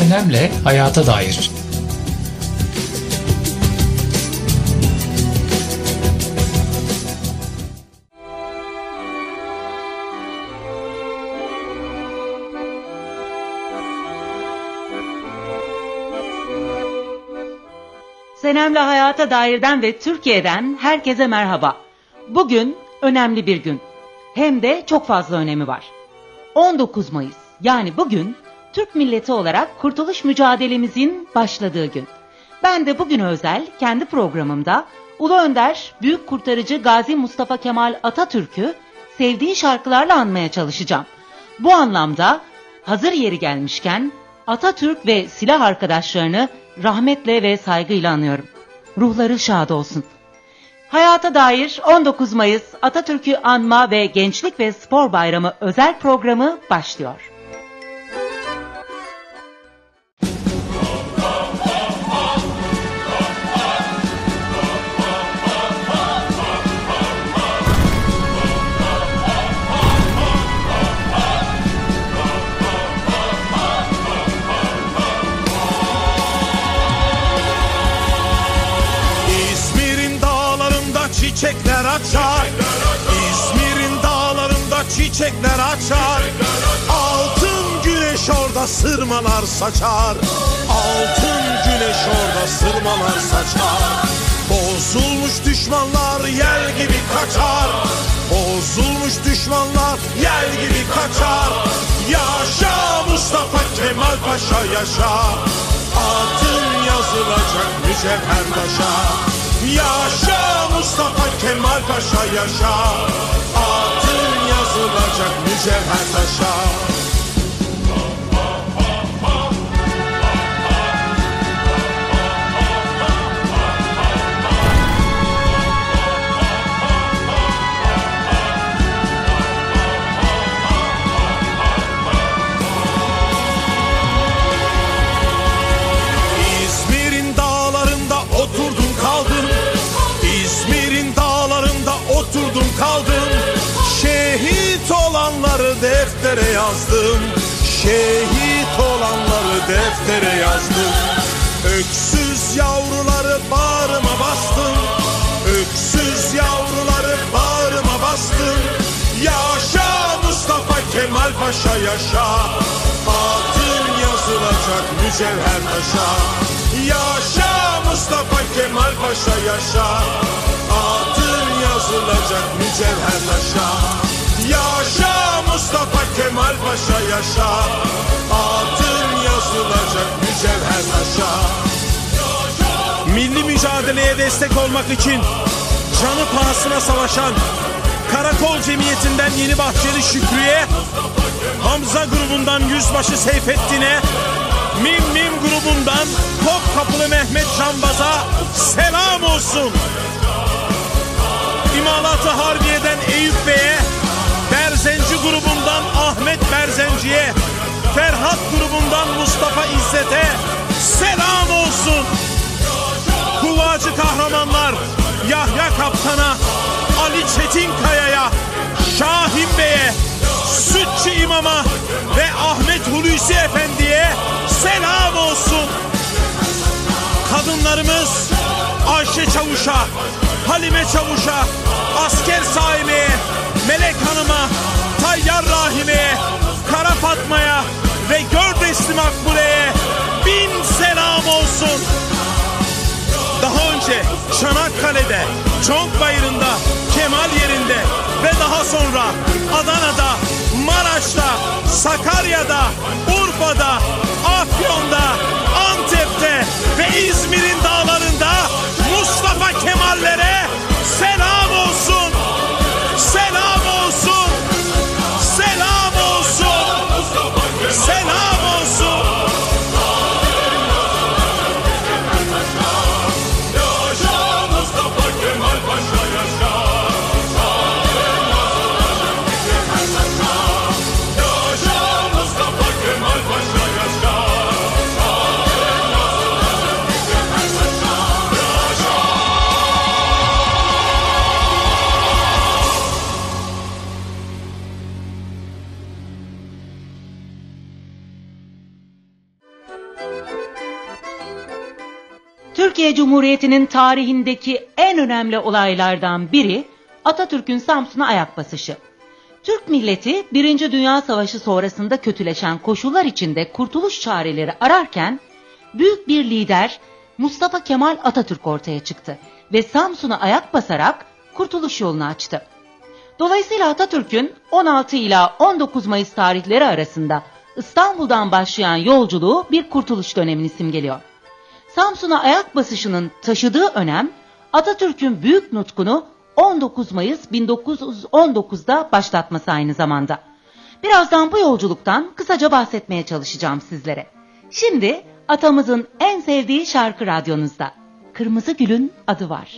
Senem'le Hayata Dair. Senem'le Hayata Dair'den ve Türkiye'den herkese merhaba. Bugün önemli bir gün. Hem de çok fazla önemi var. 19 Mayıs, yani bugün Türk milleti olarak kurtuluş mücadelemizin başladığı gün. Ben de bugüne özel kendi programımda Ulu Önder, Büyük Kurtarıcı Gazi Mustafa Kemal Atatürk'ü sevdiği şarkılarla anmaya çalışacağım. Bu anlamda hazır yeri gelmişken Atatürk ve silah arkadaşlarını rahmetle ve saygıyla anıyorum. Ruhları şad olsun. Hayata Dair 19 Mayıs Atatürk'ü Anma ve Gençlik ve Spor Bayramı özel programı başlıyor. Çiçekler açar, İzmir'in dağlarında çiçekler açar. Altın güneş orada sırmalar saçar, altın güneş orada sırmalar saçar. Bozulmuş düşmanlar yel gibi kaçar, bozulmuş düşmanlar yel gibi kaçar. Yaşa Mustafa Kemal Paşa yaşa, adın yazılacak mücevher taşa. Yaşa Mustafa Kemal Paşa yaşa, adın yazılacak mücevher taşa. İzmir'in dağlarında oturdum kaldım, İzmir'in dağlarında oturdum kaldım. Şehit olanları deftere yazdım, şehit olanları deftere yazdım. Öksüz yavruları bağrıma bastım, öksüz yavruları bağrıma bastım. Yaşa Mustafa Kemal Paşa yaşa, adın yazılacak mücevher taşa. Yaşa Mustafa Kemal Paşa yaşa, adın yazılacak mücevher taşa. Yaşa Mustafa Kemal Paşa yaşa, adın yazılacak mücevher taşa. Milli mücadeleye destek olmak için canı pahasına savaşan Karakol Cemiyeti'nden Yeni Bahçeli Şükrü'ye, Hamza grubundan Yüzbaşı Seyfettin'e, Mim grubundan Topkapılı Mehmet Canbaz'a selam olsun. İmalat-ı Harbiye'den Eyüp Bey'e, Berzenci grubundan Ahmet Berzenci'ye, Ferhat grubundan Mustafa İzzet'e selam olsun. Kuvacı kahramanlar Yahya Kaptan'a, Ali Çetinkaya'ya, Şahin Bey'e, Sütçü İmam'a ve Ahmet Hulusi Efendi'ye selam olsun. Kadınlarımız Ayşe Çavuş'a, Halime Çavuş'a, Asker Saime'ye, Melek Hanım'a, Tayyar Rahime'ye, Kara Fatma'ya ve Gördesli Makbule'ye bin selam olsun. Daha önce Çanakkale'de, Çonkbayırı'nda, Kemal yerinde ve daha sonra Adana'da, Maraş'ta, Sakarya'da, Urfa'da, Afyon'da, Antep'te ve İzmir'in dağlarında Mustafa Kemal'lere selam olsun. Selam olsun. Selam olsun. Selam olsun. Yaşa Mustafa Kemal Paşa yaşa, yaşa Mustafa Kemal Paşa yaşa. Türkiye Cumhuriyeti'nin tarihindeki en önemli olaylardan biri Atatürk'ün Samsun'a ayak basışı. Türk milleti 1. Dünya Savaşı sonrasında kötüleşen koşullar içinde kurtuluş çareleri ararken büyük bir lider Mustafa Kemal Atatürk ortaya çıktı ve Samsun'a ayak basarak kurtuluş yolunu açtı. Dolayısıyla Atatürk'ün 16 ila 19 Mayıs tarihleri arasında İstanbul'dan başlayan yolculuğu bir kurtuluş dönemini simgeliyor. Samsun'a ayak basışının taşıdığı önem, Atatürk'ün büyük nutkunu 19 Mayıs 1919'da başlatması aynı zamanda. Birazdan bu yolculuktan kısaca bahsetmeye çalışacağım sizlere. Şimdi atamızın en sevdiği şarkı radyonuzda. Kırmızı Gül'ün adı var.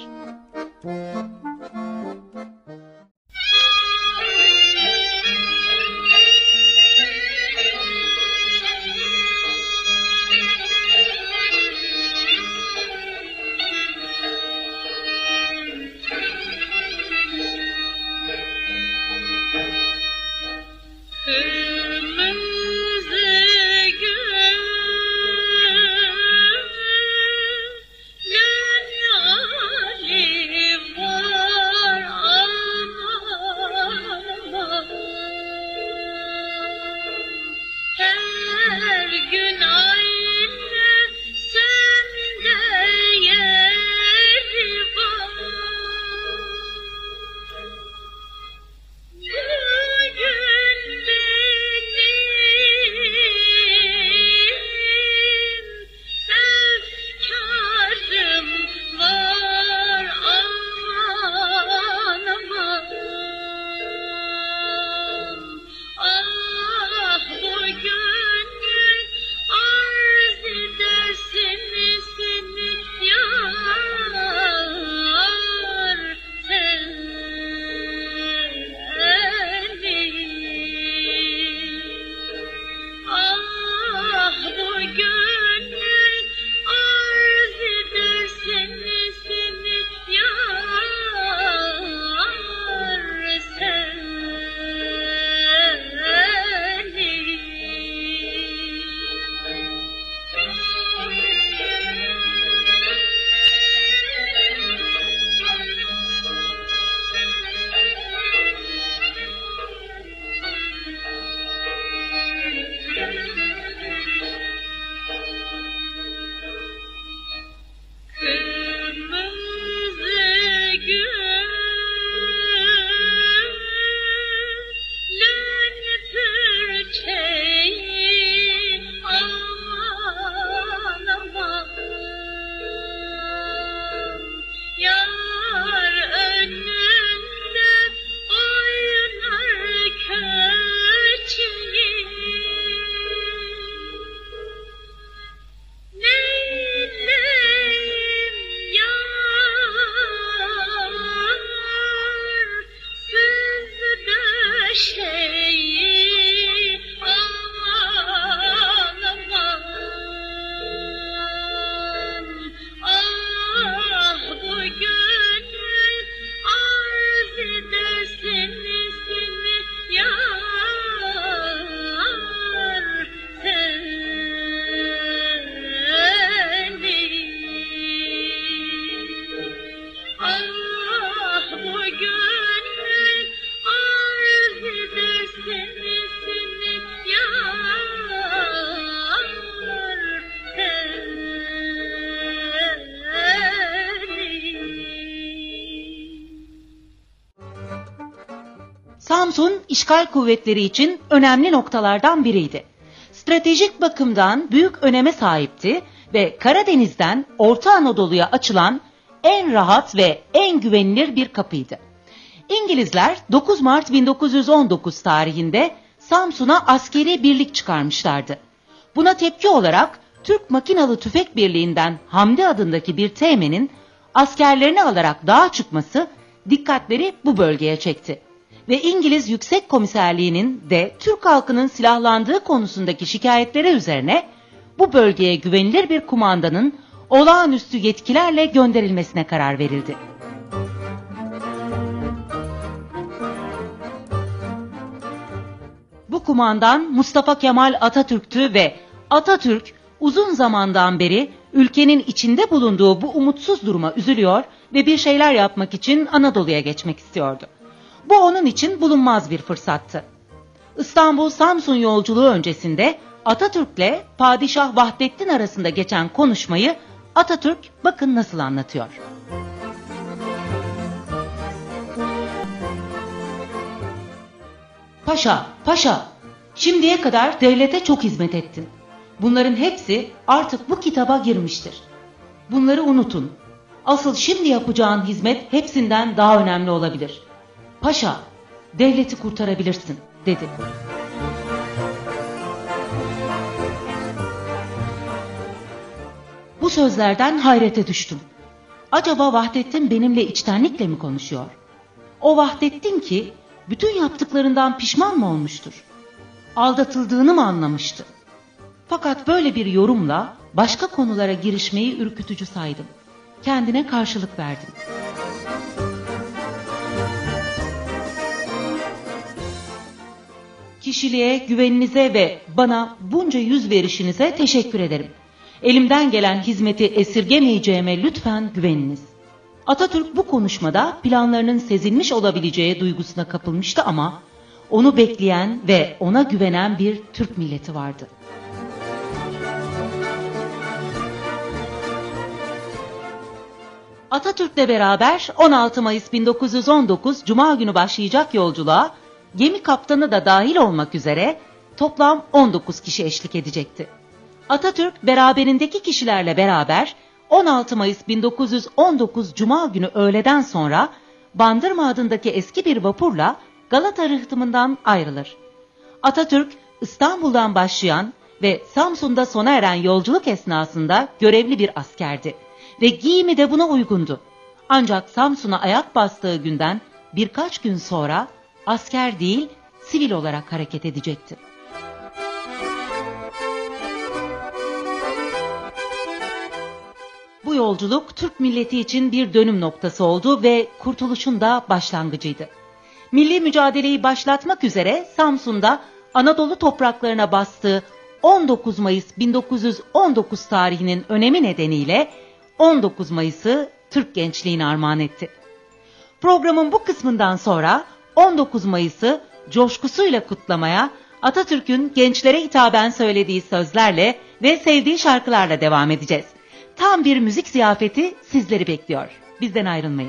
Samsun, işgal kuvvetleri için önemli noktalardan biriydi. Stratejik bakımdan büyük öneme sahipti ve Karadeniz'den Orta Anadolu'ya açılan en rahat ve en güvenilir bir kapıydı. İngilizler 9 Mart 1919 tarihinde Samsun'a askeri birlik çıkarmışlardı. Buna tepki olarak Türk Makinalı Tüfek Birliği'nden Hamdi adındaki bir teğmenin askerlerini alarak dağa çıkması dikkatleri bu bölgeye çekti. Ve İngiliz Yüksek Komiserliği'nin de Türk halkının silahlandığı konusundaki şikayetleri üzerine bu bölgeye güvenilir bir kumandanın olağanüstü yetkilerle gönderilmesine karar verildi. Bu kumandan Mustafa Kemal Atatürk'tü ve Atatürk uzun zamandan beri ülkenin içinde bulunduğu bu umutsuz duruma üzülüyor ve bir şeyler yapmak için Anadolu'ya geçmek istiyordu. Bu onun için bulunmaz bir fırsattı. İstanbul-Samsun yolculuğu öncesinde Atatürk'le Padişah Vahdettin arasında geçen konuşmayı Atatürk bakın nasıl anlatıyor. Paşa, paşa, şimdiye kadar devlete çok hizmet ettin. Bunların hepsi artık bu kitaba girmiştir. Bunları unutun. Asıl şimdi yapacağın hizmet hepsinden daha önemli olabilir. Paşa, devleti kurtarabilirsin, dedi. Bu sözlerden hayrete düştüm. Acaba Vahdettin benimle içtenlikle mi konuşuyor? O Vahdettin ki bütün yaptıklarından pişman mı olmuştur? Aldatıldığını mı anlamıştı? Fakat böyle bir yorumla başka konulara girişmeyi ürkütücü saydım. Kendine karşılık verdim. Kişiliğe, güveninize ve bana bunca yüz verişinize teşekkür ederim. Elimden gelen hizmeti esirgemeyeceğime lütfen güveniniz. Atatürk bu konuşmada planlarının sezilmiş olabileceği duygusuna kapılmıştı ama onu bekleyen ve ona güvenen bir Türk milleti vardı. Atatürk'le beraber 16 Mayıs 1919 Cuma günü başlayacak yolculuğa gemi kaptanı da dahil olmak üzere toplam 19 kişi eşlik edecekti. Atatürk beraberindeki kişilerle beraber 16 Mayıs 1919 Cuma günü öğleden sonra Bandırma adındaki eski bir vapurla Galata rıhtımından ayrılır. Atatürk İstanbul'dan başlayan ve Samsun'da sona eren yolculuk esnasında görevli bir askerdi ve giyimi de buna uygundu. Ancak Samsun'a ayak bastığı günden birkaç gün sonra asker değil sivil olarak hareket edecekti. Bu yolculuk Türk milleti için bir dönüm noktası oldu ve kurtuluşun da başlangıcıydı. Milli mücadeleyi başlatmak üzere Samsun'da Anadolu topraklarına bastığı 19 Mayıs 1919 tarihinin önemi nedeniyle 19 Mayıs'ı Türk gençliğine armağan etti. Programın bu kısmından sonra 19 Mayıs'ı coşkusuyla kutlamaya Atatürk'ün gençlere hitaben söylediği sözlerle ve sevdiği şarkılarla devam edeceğiz. Tam bir müzik ziyafeti sizleri bekliyor. Bizden ayrılmayın.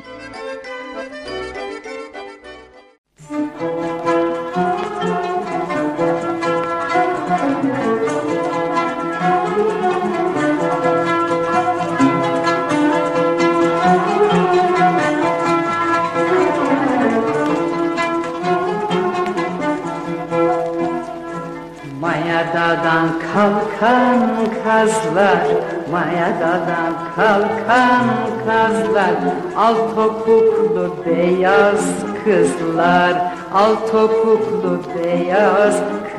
Mayadadan kalkan kazlar, mayadadan kalkan kazlar, al topuklu beyaz kızlar, al topuklu beyaz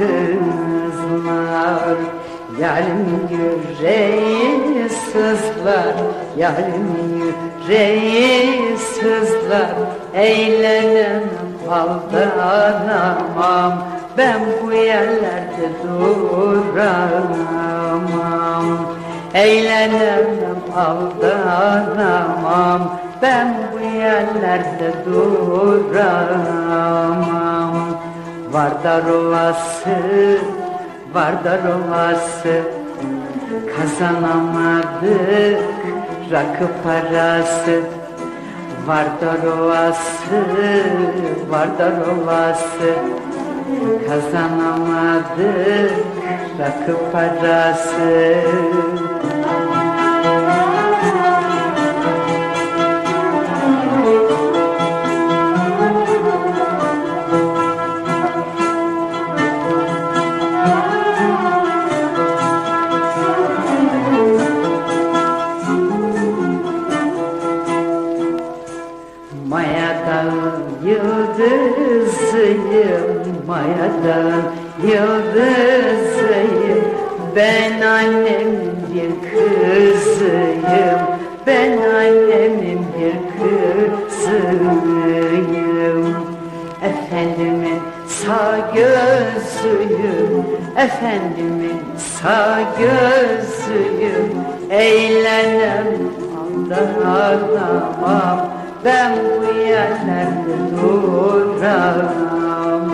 kızlar. Yarim yüreği sızlar, yarim yüreği sızlar, eğlenemem aldanamam, ben bu yerlerde duramam. Eğlenemem aldanamam, ben bu yerlerde duramam. Vardar Ovası, Vardar Ovası, kazanamadık rakı parası. Vardar Ovası, Vardar Ovası, kazanamadık rakı parası. Mayadan yıldızıyım, mayadan yıldızıyım, ben annemin bir kızıyım, ben annemin bir kızıyım. Efendimin sağ gözüyüm, efendimin sağ gözüyüm. Eğlenem aldanamam, ben bu yerlerde duramam.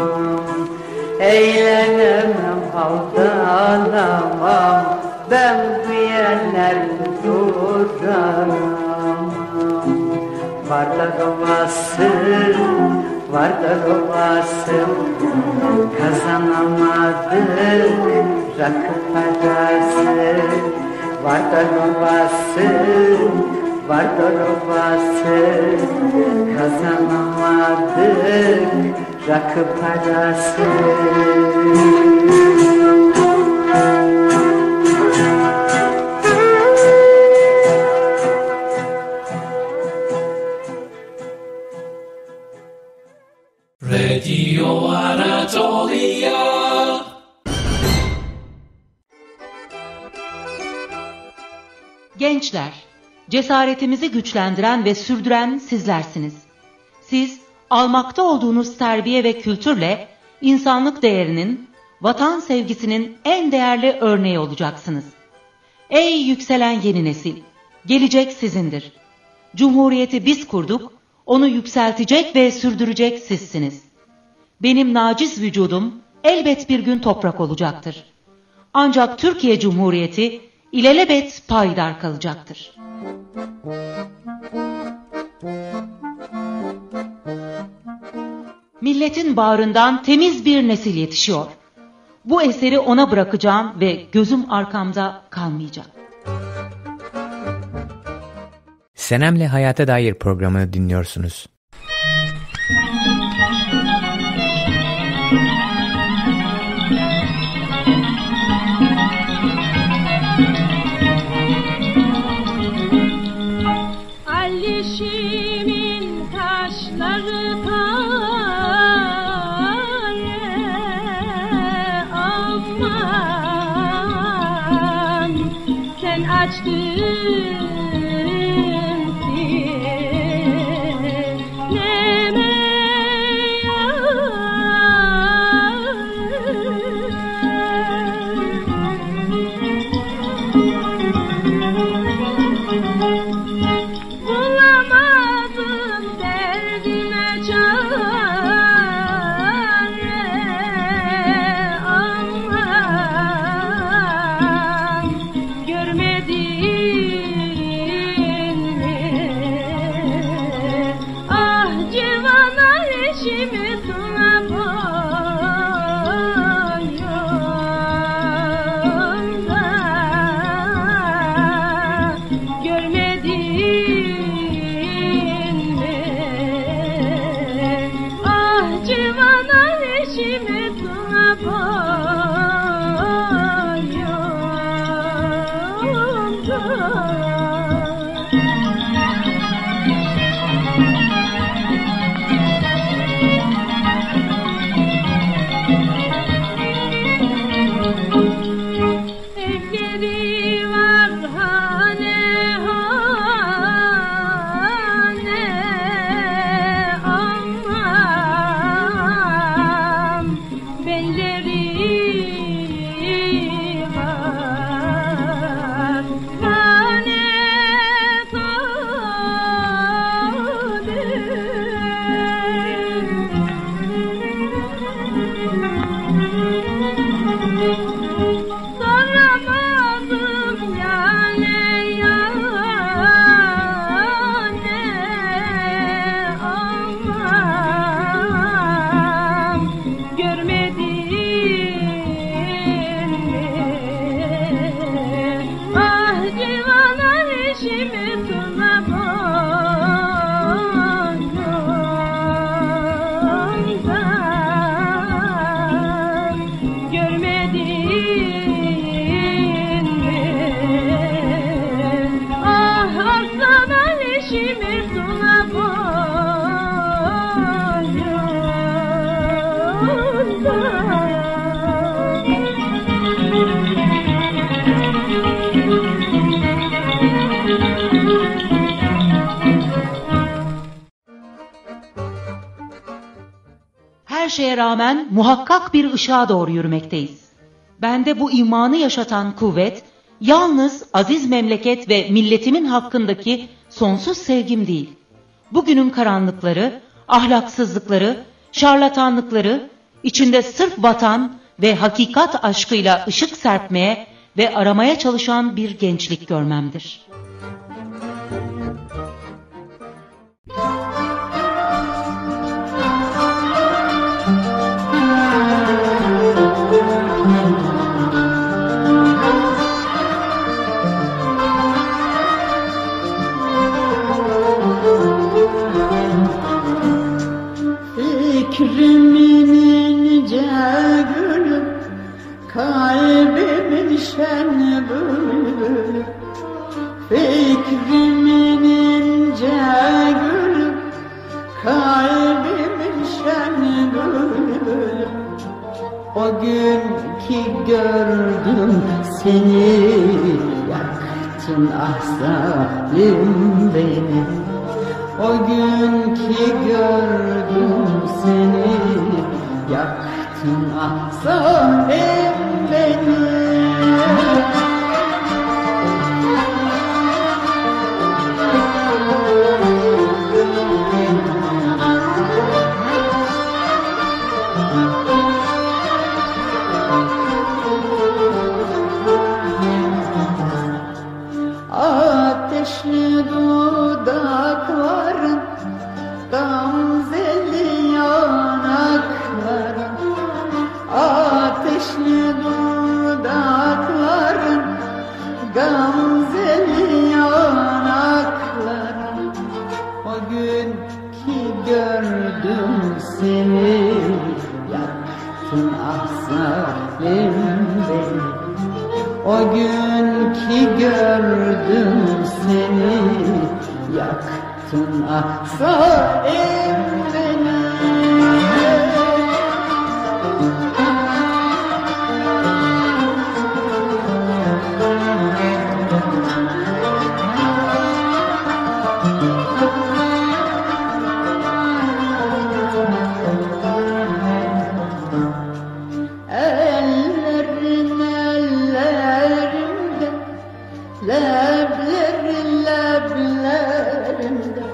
Eğlenemem aldanamam, ben bu yerlerde duramam. Vardar ovası, kazanamadık rakı parası. Vardar ovası, kazanamadık rakı parası. Radio Anatolia. Gençler, cesaretimizi güçlendiren ve sürdüren sizlersiniz. Siz, almakta olduğunuz terbiye ve kültürle insanlık değerinin, vatan sevgisinin en değerli örneği olacaksınız. Ey yükselen yeni nesil, gelecek sizindir. Cumhuriyeti biz kurduk, onu yükseltecek ve sürdürecek sizsiniz. Benim naciz vücudum elbet bir gün toprak olacaktır. Ancak Türkiye Cumhuriyeti ilelebet payidar kalacaktır. Milletin bağrından temiz bir nesil yetişiyor. Bu eseri ona bırakacağım ve gözüm arkamda kalmayacak. Senem'le Hayata Dair programını dinliyorsunuz. Alişimin taşları aman sen açtın. şeye rağmen muhakkak bir ışığa doğru yürümekteyiz. Bende bu imanı yaşatan kuvvet, yalnız aziz memleket ve milletimin hakkındaki sonsuz sevgim değil. Bugünün karanlıkları, ahlaksızlıkları, şarlatanlıkları, içinde sırf vatan ve hakikat aşkıyla ışık serpmeye ve aramaya çalışan bir gençlik görmemdir. Fikrimin ince gülü, kalbimin şen bülbülü. Fikrimin ince gülü, kalbimin şen bülbülü. O gün ki gördüm seni, yaktın ah zalim beni. O gün ki gördüm seni, yaktın ah zalim beni. Ateşli dudakların, gamzeli yanakların. Ateşli dudakların, gamzeli yanakların. O gün ki gördüm seni, yaktın ah zalim beni. O gün ki gördüm seni, yaktın ah zalim beni. Ellerin ellerimde, leblerin leblerimde.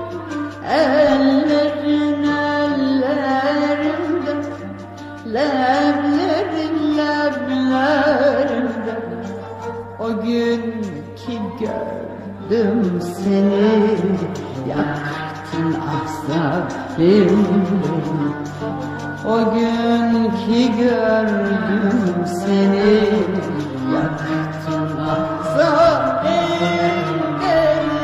Ellerin ellerimde, leblerin leblerimde. O gün ki gördüm seni, yaktın ah zalim beni. O gün ki gördüm seni, yaktın ah zalim beni.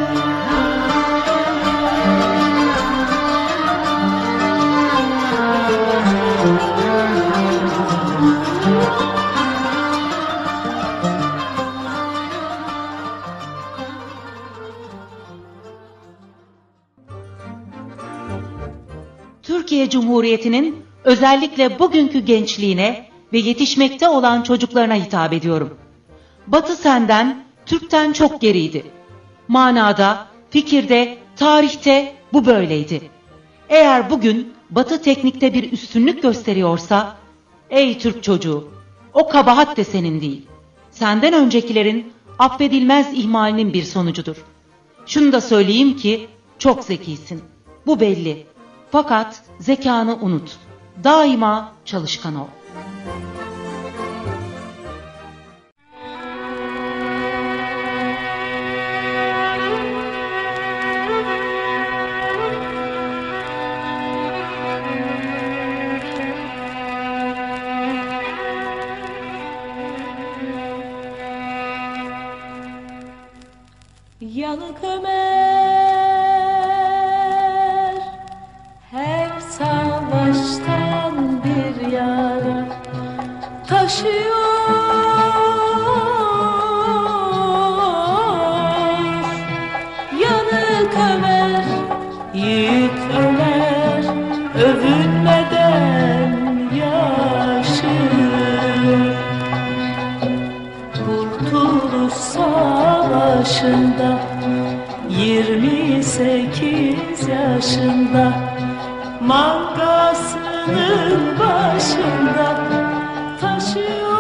Türkiye Cumhuriyeti'nin özellikle bugünkü gençliğine ve yetişmekte olan çocuklarına hitap ediyorum. Batı senden, Türk'ten çok geriydi. Manada, fikirde, tarihte bu böyleydi. Eğer bugün Batı teknikte bir üstünlük gösteriyorsa, ey Türk çocuğu, o kabahat de senin değil. Senden öncekilerin affedilmez ihmalinin bir sonucudur. Şunu da söyleyeyim ki, çok zekisin. Bu belli. Fakat zekanı unut. Daima çalışkan ol. Yanık Ömer her savaştan bir yara taşıyor. Yanık Ömer, yiğit Ömer, övünmeden yaşıyor. Kurtuluş Savaşı'nda 28 yaşında mangası savaşının başında taşıyor.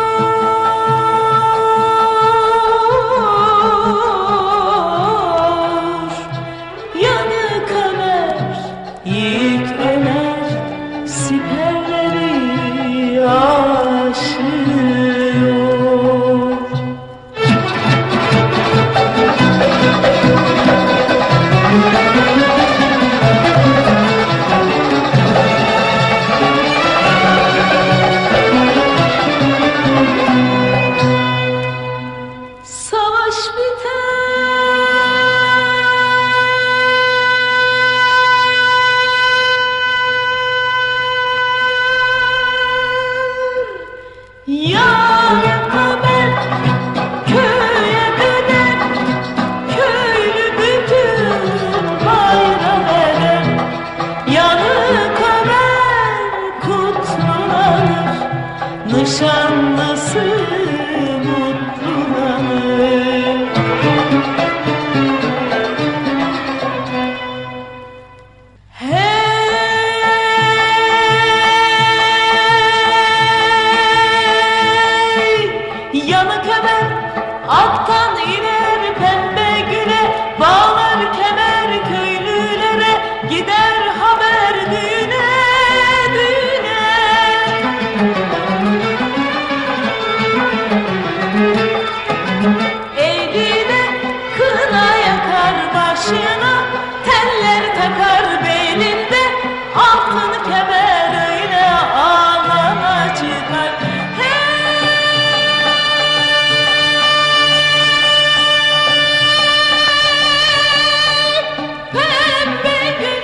Yanık Ömer, yiğit Ömer, siperleri aşıyor. Savaş biter, Yanık Ömer köye döner, köylü bütün bayram eder. Yanık Ömer kutlanır, nişanlısı mutlulanır. Hey, Yanık Ömer attan iner pembe güle, bağlar kemer köylülere, gider haber düğüne, düğüne. Eline kına yakar başına, teller takar belinde, altın kemer öyle ağlama çıkar. Pembe gül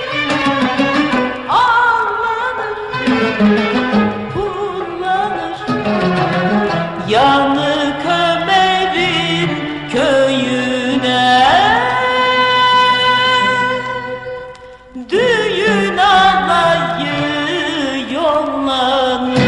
ağlanır, pullanır, Yanık Ömer'in köyüne düğün alayı yollanır.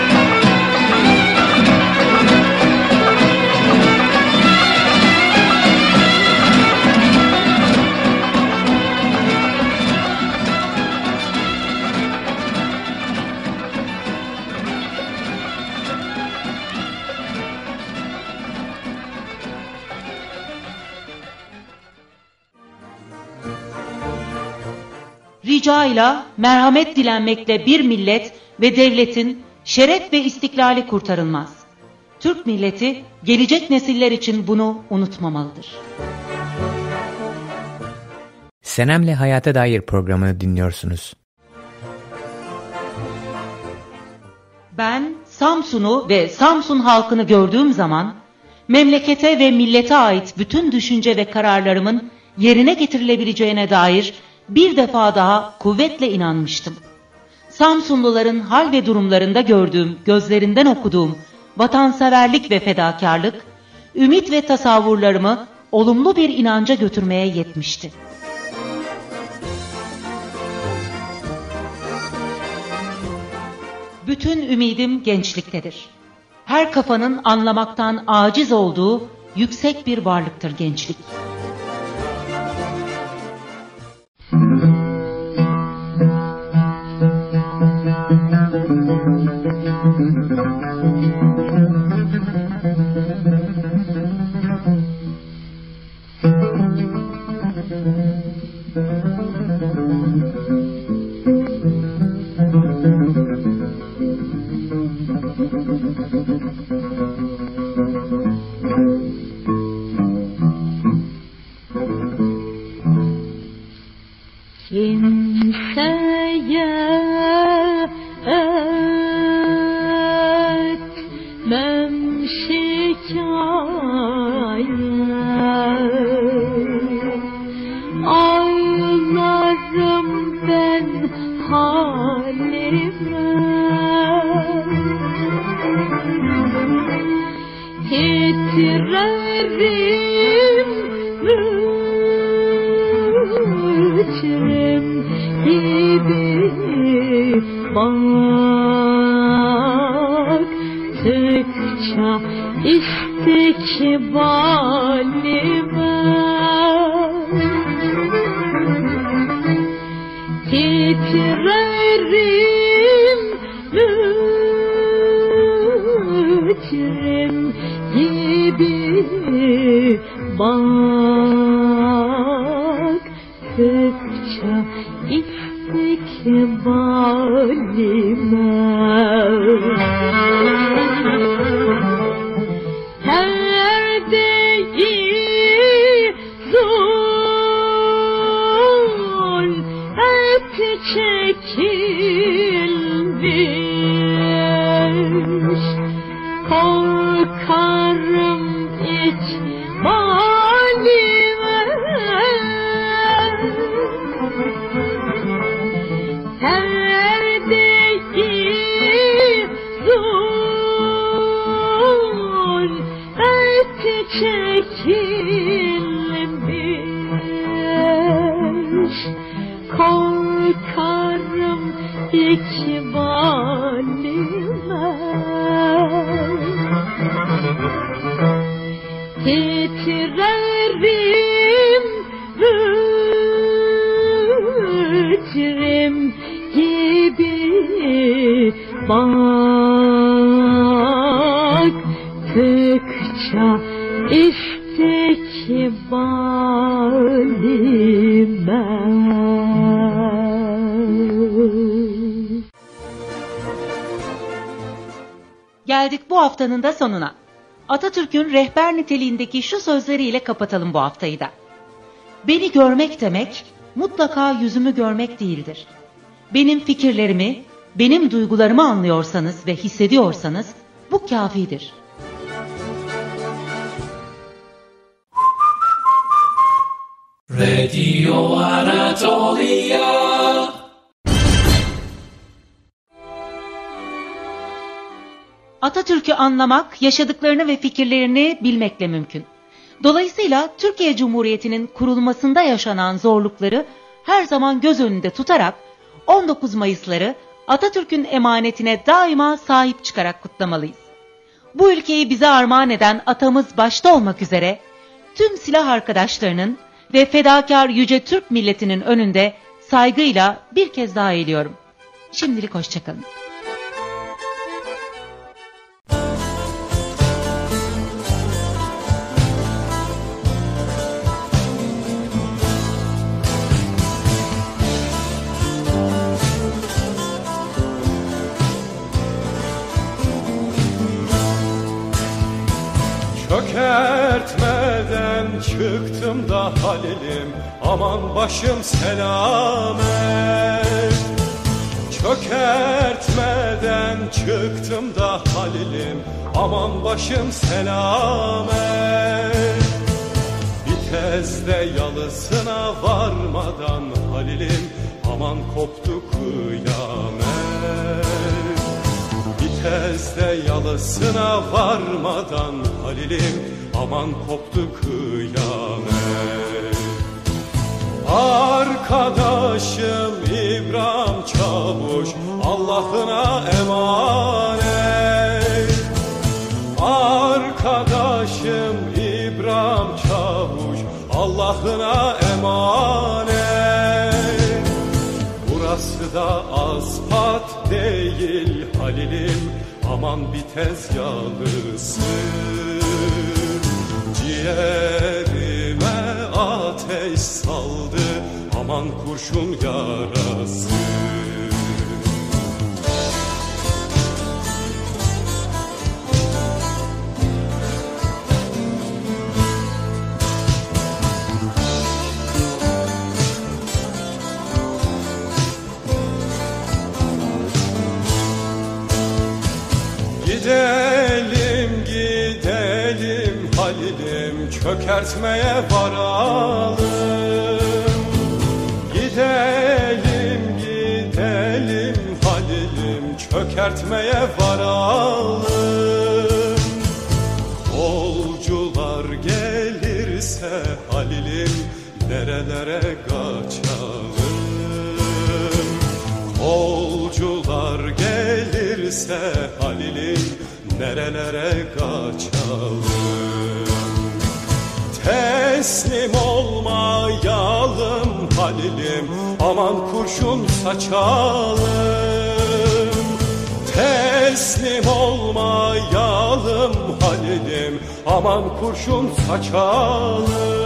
Ricayla, merhamet dilenmekle bir millet ve devletin şeref ve istiklali kurtarılmaz. Türk milleti gelecek nesiller için bunu unutmamalıdır. Senem'le Hayata Dair programını dinliyorsunuz. Ben Samsun'u ve Samsun halkını gördüğüm zaman memlekete ve millete ait bütün düşünce ve kararlarımın yerine getirilebileceğine dair bir defa daha kuvvetle inanmıştım. Samsunluların hal ve durumlarında gördüğüm, gözlerinden okuduğum vatanseverlik ve fedakarlık, ümit ve tasavvurlarımı olumlu bir inanca götürmeye yetmişti. Bütün ümidim gençliktedir. Her kafanın anlamaktan aciz olduğu yüksek bir varlıktır gençlik. Kimseye etmem şikayet, ağlarım ben halime, titrerim mücrim gibi baktıkça istikbalime, titrerim baktıkça istikbalime. Perdeyi zul hep çekilmiş, korkarım ikbalime. Perdeyi zul hep çekilmiş, korkarım ikbalime. Titrerim mücrim gibi baktıkça istikbalime. Geldik bu haftanın da sonuna. Atatürk'ün rehber niteliğindeki şu sözleriyle kapatalım bu haftayı da. Beni görmek demek, mutlaka yüzümü görmek değildir. Benim fikirlerimi, benim duygularımı anlıyorsanız ve hissediyorsanız, bu kafidir. Radio Anatolia. Atatürk'ü anlamak, yaşadıklarını ve fikirlerini bilmekle mümkün. Dolayısıyla Türkiye Cumhuriyeti'nin kurulmasında yaşanan zorlukları her zaman göz önünde tutarak 19 Mayıs'ları Atatürk'ün emanetine daima sahip çıkarak kutlamalıyız. Bu ülkeyi bize armağan eden atamız başta olmak üzere tüm silah arkadaşlarının ve fedakar yüce Türk milletinin önünde saygıyla bir kez daha eğiliyorum. Şimdilik hoşçakalın. Çökertmeden çıktım da Halil'im, aman başım selamet. Çökertmeden çıktım da Halil'im, aman başım selamet. Vitezde yalısına varmadan Halil'im, aman koptu kıyamet. Vitezde yalısına varmadan Halil'im, aman koptu kıyamet. Arkadaşım İbrahim Çavuş, Allah'ına emanet. Arkadaşım İbrahim Çavuş, Allah'ına emanet. Burası da aspat değil Halil'im, aman bitez yalısı. Ciğerime ateş saldı, aman kurşun yarası. Gidelim gidelim Halil'im, çökertmeye varalım. Gidelim gidelim Halil'im, çökertmeye varalım. Kolcular gelirse Halil'im, nerelere kaçalım. Kolcular gelirse Halil'im, nerelere kaçalım. Teslim olmayalım Halil'im, aman kurşun saçalım. Teslim teslim olmayalım Halil'im, aman kurşun saçalım.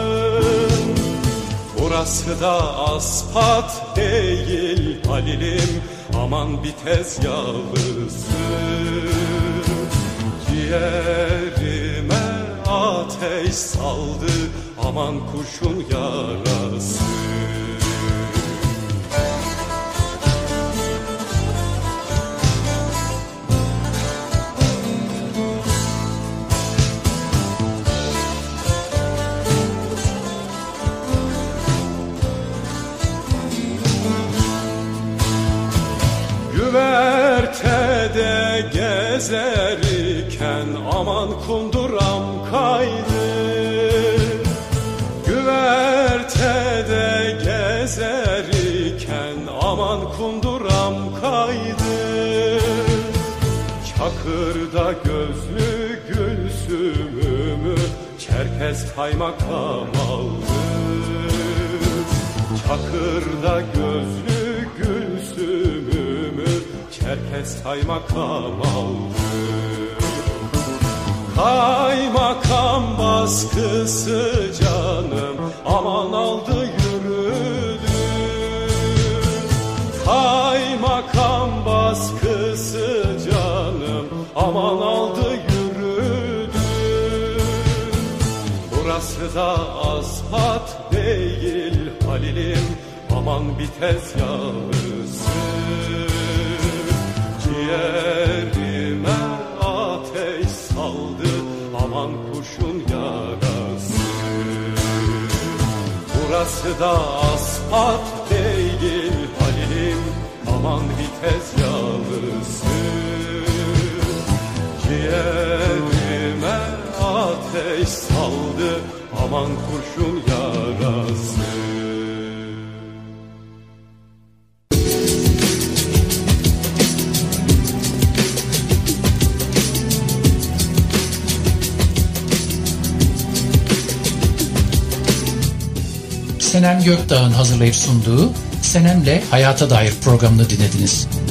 Burası da aspat değil Halil'im, aman bir tez yağlısı. Ciğerime ateş saldı, aman kurşun yarası. Güvertede gezerken aman kunduram kaydı. Güvertede gezerken aman kunduram kaydı. Çakırda gözlü Gülsüm'ümü Çerkez kaymakam aldı. Çakırda gözlü Gülsüm'ümü Çerkez kaymakam aldı. Kaymakam baskısı canım aman aldı yürüdü. Kaymakam baskısı canım aman aldı yürüdü. Burası da asfalt değil Halil'im, aman bir tez yağlısı. Ciğerime ateş saldı, aman kurşun yarası. Burası da asfalt değil Halil'im, aman bir tez yağlısı. Ciğerime ateş saldı, aman kurşun yarası. Senem Gökdağ'ın hazırlayıp sunduğu Senem'le Hayata Dair programını dinlediniz.